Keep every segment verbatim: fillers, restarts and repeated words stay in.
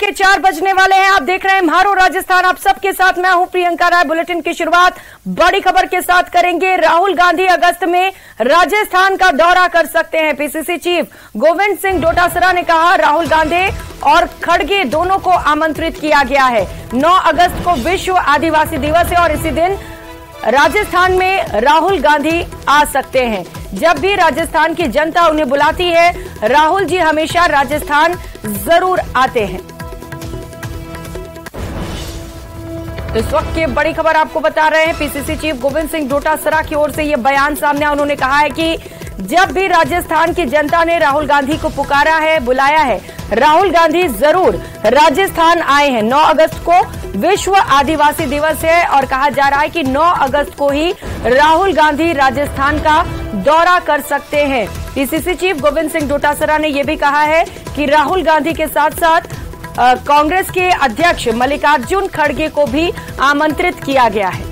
के चार बजने वाले हैं। आप देख रहे हैं म्हारो राजस्थान। आप सबके साथ मैं हूं प्रियंका राय। बुलेटिन की शुरुआत बड़ी खबर के साथ करेंगे। राहुल गांधी अगस्त में राजस्थान का दौरा कर सकते हैं। पीसीसी चीफ गोविंद सिंह डोटासरा ने कहा, राहुल गांधी और खड़गे दोनों को आमंत्रित किया गया है। नौ अगस्त को विश्व आदिवासी दिवस है और इसी दिन राजस्थान में राहुल गांधी आ सकते हैं। जब भी राजस्थान की जनता उन्हें बुलाती है, राहुल जी हमेशा राजस्थान जरूर आते हैं। तो इस वक्त की बड़ी खबर आपको बता रहे हैं। पीसीसी चीफ गोविंद सिंह डोटासरा की ओर से यह बयान सामने आया। उन्होंने कहा है कि जब भी राजस्थान की जनता ने राहुल गांधी को पुकारा है, बुलाया है, राहुल गांधी जरूर राजस्थान आए हैं। नौ अगस्त को विश्व आदिवासी दिवस है और कहा जा रहा है कि नौ अगस्त को ही राहुल गांधी राजस्थान का दौरा कर सकते हैं। पीसीसी चीफ गोविंद सिंह डोटासरा ने यह भी कहा है कि राहुल गांधी के साथ साथ कांग्रेस के अध्यक्ष मल्लिकार्जुन खड़गे को भी आमंत्रित किया गया है।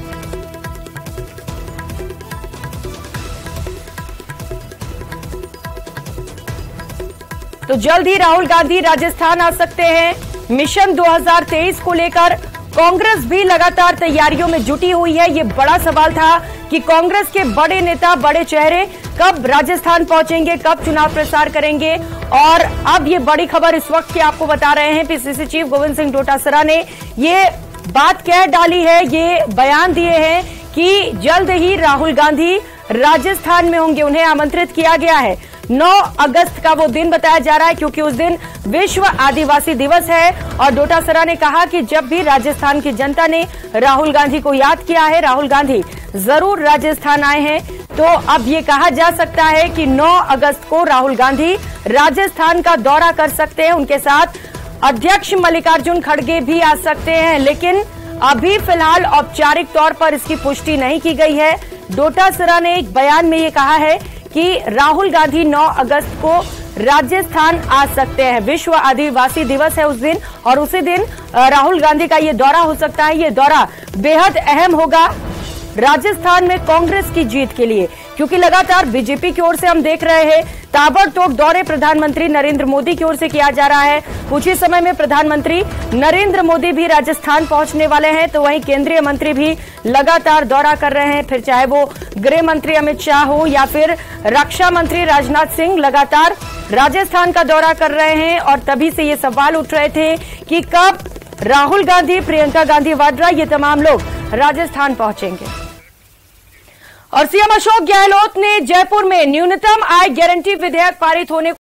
तो जल्द ही राहुल गांधी राजस्थान आ सकते हैं। मिशन दो हज़ार तेईस को लेकर कांग्रेस भी लगातार तैयारियों में जुटी हुई है। ये बड़ा सवाल था कि कांग्रेस के बड़े नेता, बड़े चेहरे कब राजस्थान पहुंचेंगे, कब चुनाव प्रचार करेंगे। और अब ये बड़ी खबर इस वक्त की आपको बता रहे हैं। पीसीसी चीफ गोविंद सिंह डोटासरा ने ये बात कह डाली है, ये बयान दिए हैं कि जल्द ही राहुल गांधी राजस्थान में होंगे, उन्हें आमंत्रित किया गया है। नौ अगस्त का वो दिन बताया जा रहा है क्योंकि उस दिन विश्व आदिवासी दिवस है। और डोटासरा ने कहा कि जब भी राजस्थान की जनता ने राहुल गांधी को याद किया है, राहुल गांधी जरूर राजस्थान आए हैं। तो अब ये कहा जा सकता है कि नौ अगस्त को राहुल गांधी राजस्थान का दौरा कर सकते हैं। उनके साथ अध्यक्ष मल्लिकार्जुन खड़गे भी आ सकते हैं, लेकिन अभी फिलहाल औपचारिक तौर पर इसकी पुष्टि नहीं की गई है। डोटासरा ने एक बयान में ये कहा है कि राहुल गांधी नौ अगस्त को राजस्थान आ सकते हैं। विश्व आदिवासी दिवस है उस दिन और उसी दिन राहुल गांधी का ये दौरा हो सकता है। ये दौरा बेहद अहम होगा राजस्थान में कांग्रेस की जीत के लिए, क्योंकि लगातार बीजेपी की ओर से हम देख रहे हैं ताबड़तोड़ दौरे प्रधानमंत्री नरेंद्र मोदी की ओर से किया जा रहा है। कुछ ही समय में प्रधानमंत्री नरेंद्र मोदी भी राजस्थान पहुंचने वाले हैं, तो वहीं केंद्रीय मंत्री भी लगातार दौरा कर रहे हैं। फिर चाहे वो गृह मंत्री अमित शाह हो या फिर रक्षा मंत्री राजनाथ सिंह लगातार राजस्थान का दौरा कर रहे हैं। और तभी से ये सवाल उठ रहे थे कि कब राहुल गांधी, प्रियंका गांधी वाड्रा, ये तमाम लोग राजस्थान पहुंचेंगे। और सीएम अशोक गहलोत ने जयपुर में न्यूनतम आय गारंटी विधेयक पारित होने